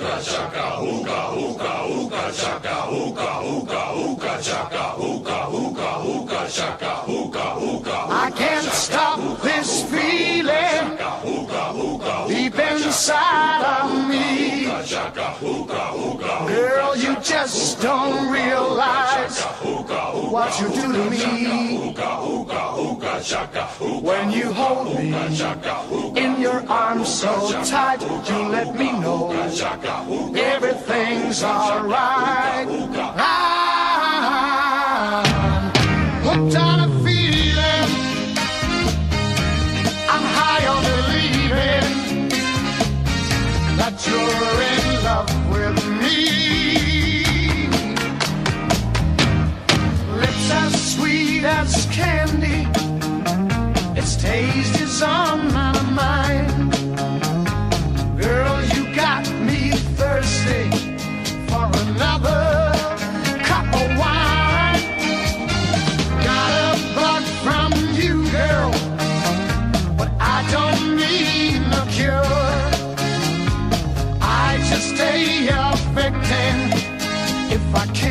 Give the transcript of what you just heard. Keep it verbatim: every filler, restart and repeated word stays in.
hookah chaka, hookah, hookah, hookah chaka, hookah, hookah, hookah chaka, hookah, hookah, hookah chaka, hookah, hookah. I can't stop this feeling deep inside of me. Girl, you just don't realize what you do to me. When you hold me in your arms so tight, you let me know everything's alright. I'm hooked on a feeling, I'm high on believing that you're in love with me. Lips as sweet as candy, its taste is on my mind. Girl, you got me thirsty for another cup of wine. Got a bug from you, girl, but I don't need no cure. I just stay a victim if I can.